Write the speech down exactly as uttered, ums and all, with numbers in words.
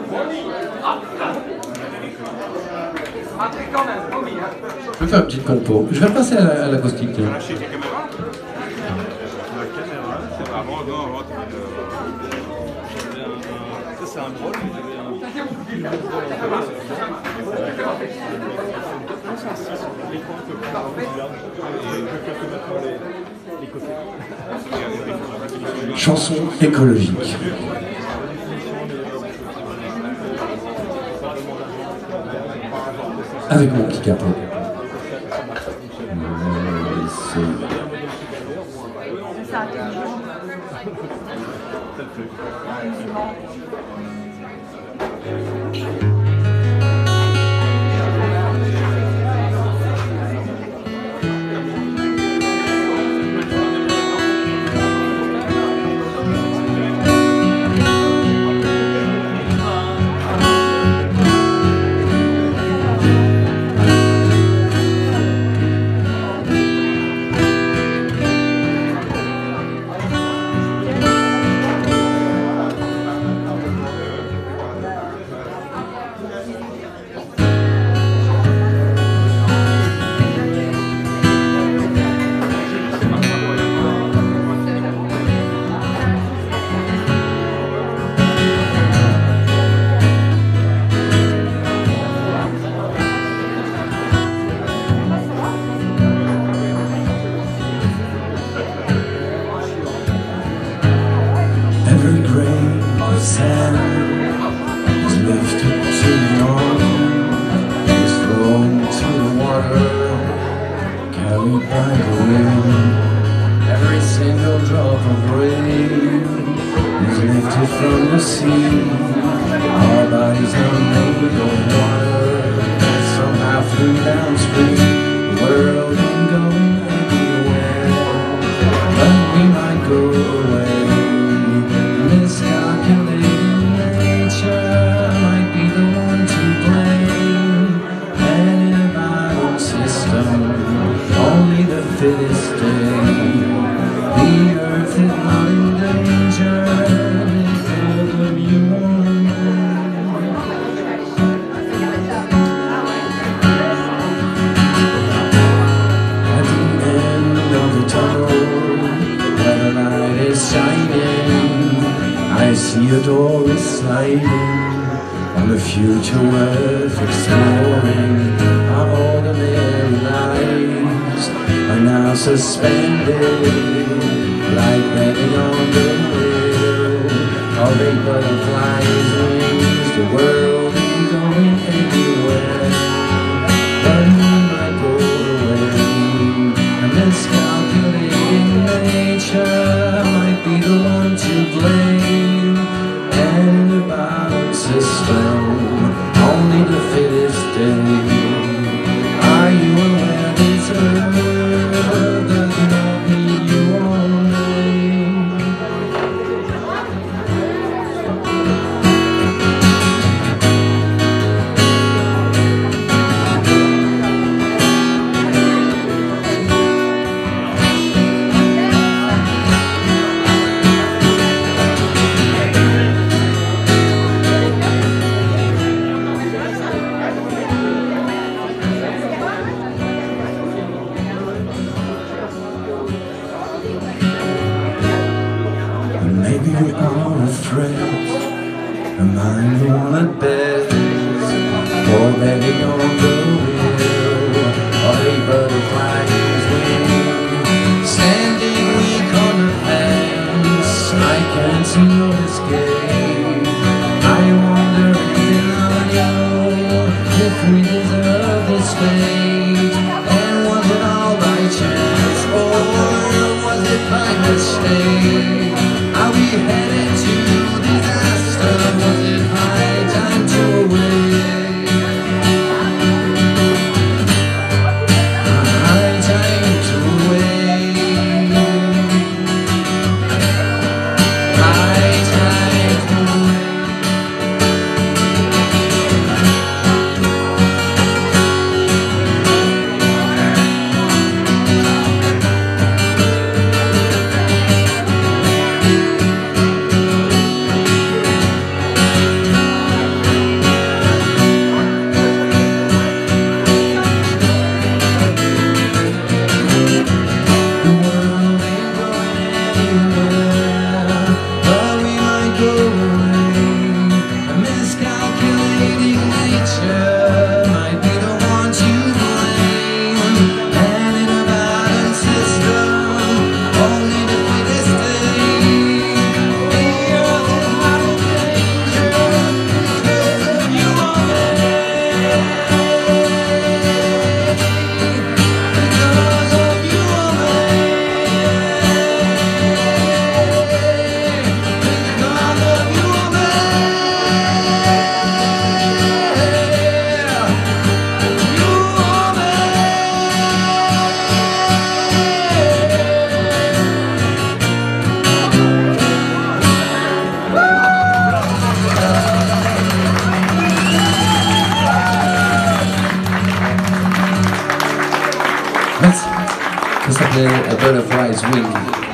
Je vais faire une petite compo. Je vais passer à la- à l'acoustique. tiens. C'est un drôle, Chanson écologique. Avec mon petit capot. Every grain of sand is lifted to the morning, is thrown to the water, carried by the wind. Every single drop of rain is lifted from the sea. Our bodies are made of water that somehow flew downstream. The world ain't going anywhere, but we might go away. Miscalculating nature might be the one to blame. Antibiotic system, only the fittest stay. The earth is not in danger, if you want to know. At the end of the tunnel, where the light is shining, I see a door is sliding on the future worth exploring. Our ordinary lives are now suspended, like betting on the will of a butterfly's wings. The world ain't going anywhere, but we might go away. And miscalculating nature might be the one to blame. Antibiotic system, only the fittest stay. Are you aware this earth does not need you only? Maybe we are afraid. Am I the one at best for betting on the will of a butterfly's wing? Standing weak on the fence, I can't see no escape. I wonder if I know if we deserve this fate. And was it all by chance, or was it by mistake? Are we headed to disaster? Was it high time to awake? Let's, let's play a butterfly's wing.